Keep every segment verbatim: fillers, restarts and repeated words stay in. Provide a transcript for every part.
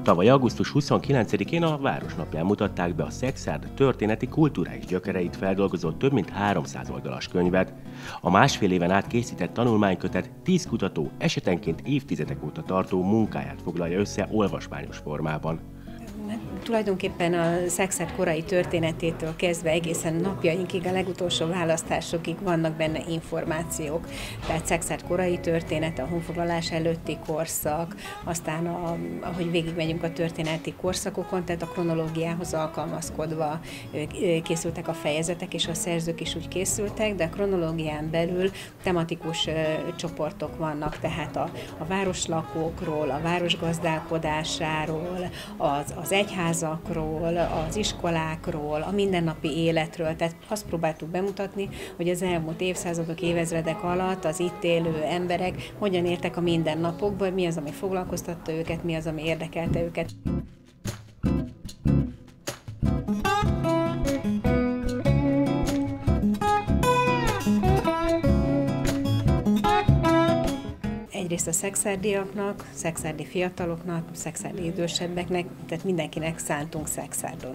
Tavaly augusztus huszonkilencedikén a Városnapján mutatták be a Szekszárd történeti kulturális gyökereit feldolgozó több mint háromszáz oldalas könyvet. A másfél éven át készített tanulmánykötet tíz kutató esetenként évtizedek óta tartó munkáját foglalja össze olvasmányos formában. Tulajdonképpen a Szekszárd korai történetétől kezdve egészen napjainkig, a legutolsó választásokig vannak benne információk. Tehát Szekszárd korai története, a honfoglalás előtti korszak, aztán a, ahogy végigmegyünk a történeti korszakokon, tehát a kronológiához alkalmazkodva készültek a fejezetek, és a szerzők is úgy készültek, de a kronológián belül tematikus csoportok vannak, tehát a, a városlakókról, a város gazdálkodásáról, az, az egyházakról, az iskolákról, a mindennapi életről. Tehát azt próbáltuk bemutatni, hogy az elmúlt évszázadok, évezredek alatt az itt élő emberek hogyan éltek a mindennapokban, mi az, ami foglalkoztatta őket, mi az, ami érdekelte őket. Egyrészt a szekszárdiaknak, szekszárdi fiataloknak, szekszárdi idősebbeknek, tehát mindenkinek szántunk Szekszárdon.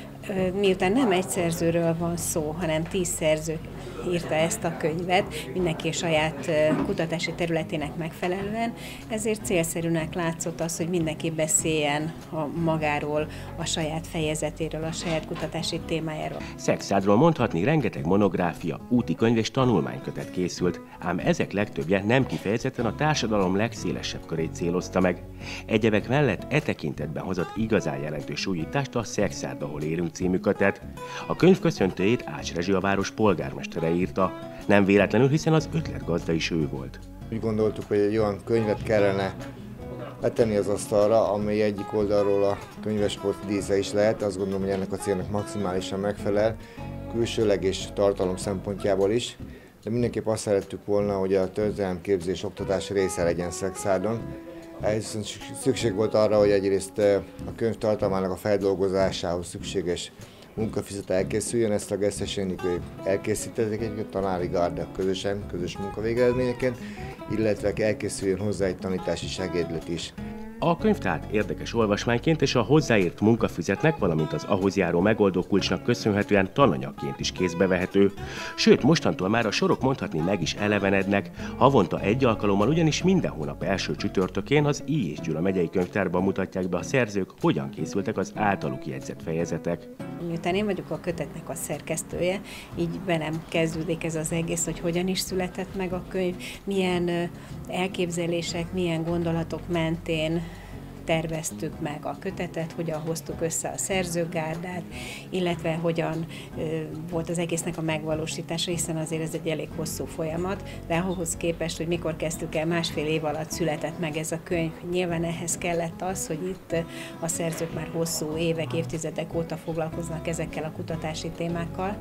Miután nem egy szerzőről van szó, hanem tíz szerző írta ezt a könyvet, mindenki a saját kutatási területének megfelelően, ezért célszerűnek látszott az, hogy mindenki beszéljen a magáról, a saját fejezetéről, a saját kutatási témájáról. Szekszárdról mondhatni rengeteg monográfia, úti könyv és tanulmánykötet készült, ám ezek legtöbbje nem kifejezetten a társadalom legszélesebb körét célozta meg. Egyebek mellett e tekintetben hozott igazán jelentős újítást a Szekszárd, ahol élünk című kötet. A könyv köszöntőjét Ács Rezsi, a város polgármestere írta. Nem véletlenül, hiszen az ötletgazda is ő volt. Úgy gondoltuk, hogy egy olyan könyvet kellene letenni az asztalra, amely egyik oldalról a könyvesport dísze is lehet. Azt gondolom, hogy ennek a célnak maximálisan megfelel, külsőleg és tartalom szempontjából is. De mindenképp azt szerettük volna, hogy a történelemképzés oktatás része legyen Szekszárdon. Ehhez szükség volt arra, hogy egyrészt a könyv tartalmának a feldolgozásához szükséges munkafüzet elkészüljön, ezt a Gesztesénik elkészítették egy tanári gárda közösen, közös munkavégeredményeként, illetve elkészüljön hozzá egy tanítási segédlet is. A könyv tehát érdekes olvasmányként és a hozzáírt munkafüzetnek, valamint az ahhoz járó megoldókulcsnak köszönhetően tananyagként is kézbe vehető. Sőt, mostantól már a sorok mondhatni meg is elevenednek, havonta egy alkalommal ugyanis minden hónap első csütörtökén az I. és Gyula megyei könyvtárban mutatják be a szerzők, hogyan készültek az általuk jegyzett fejezetek. Miután én vagyok a kötetnek a szerkesztője, így velem kezdődik ez az egész, hogy hogyan is született meg a könyv, milyen elképzelések, milyen gondolatok mentén terveztük meg a kötetet, hogyan hoztuk össze a szerzőgárdát, illetve hogyan ö, volt az egésznek a megvalósítása, hiszen azért ez egy elég hosszú folyamat, de ahhoz képest, hogy mikor kezdtük el, másfél év alatt született meg ez a könyv. Nyilván ehhez kellett az, hogy itt a szerzők már hosszú évek, évtizedek óta foglalkoznak ezekkel a kutatási témákkal.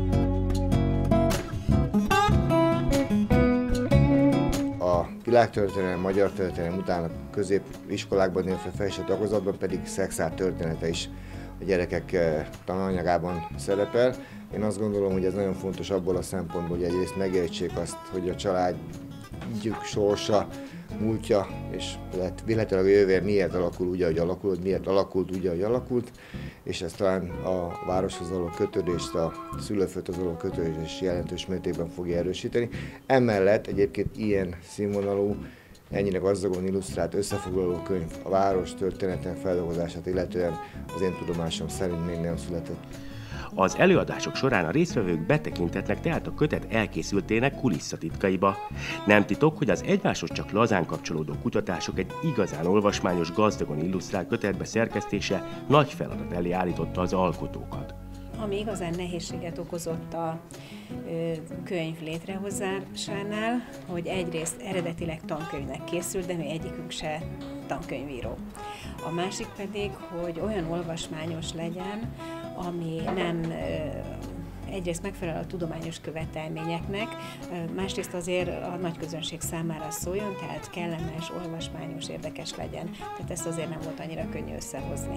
A világtörténelem, magyar történelem után a középiskolákban, illetve felső tagozatban pedig Szekszárd története is a gyerekek tananyagában szerepel. Én azt gondolom, hogy ez nagyon fontos abból a szempontból, hogy egyrészt megértsék azt, hogy a családjuk sorsa, múltja és véletlenül a jövője miért alakul úgy, ahogy alakult, miért alakult úgy, ahogy alakult, és ez talán a városhoz való kötődést, a szülőföldhöz való kötődést jelentős mértékben fogja erősíteni. Emellett egyébként ilyen színvonalú, ennyire gazdagon illusztrált összefoglaló könyv a város történetének feldolgozását illetően az én tudomásom szerint még nem született. Az előadások során a résztvevők betekintetnek tehát a kötet elkészültének kulisszatitkaiba. Nem titok, hogy az egymáshoz csak lazán kapcsolódó kutatások egy igazán olvasmányos, gazdagon illusztrált kötetbe szerkesztése nagy feladat elé állította az alkotókat. Ami igazán nehézséget okozott a ö, könyv létrehozásánál, hogy egyrészt eredetileg tankönyvnek készült, de mi egyikünk se tankönyvíró. A másik pedig, hogy olyan olvasmányos legyen, ami nem ö, egyrészt megfelel a tudományos követelményeknek, másrészt azért a nagy közönség számára szóljon, tehát kellemes, olvasmányos, érdekes legyen. Tehát ezt azért nem volt annyira könnyű összehozni.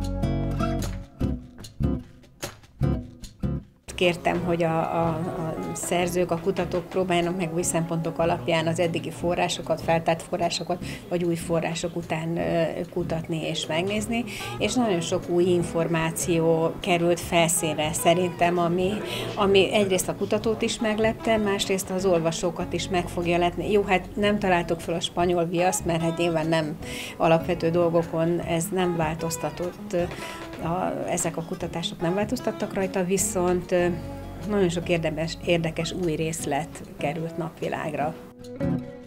Kértem, hogy a, a, a szerzők, a kutatók próbálnak meg új szempontok alapján az eddigi forrásokat, feltárt forrásokat, vagy új források után kutatni és megnézni, és nagyon sok új információ került felszínre szerintem, ami, ami egyrészt a kutatót is meglepte, másrészt az olvasókat is meg fogja lepni. Jó, hát nem találtuk fel a spanyol viaszt, mert hát nyilván nem alapvető dolgokon ez nem változtatott, a, ezek a kutatások nem változtattak rajta, viszont nagyon sok érdekes, érdekes új részlet került napvilágra.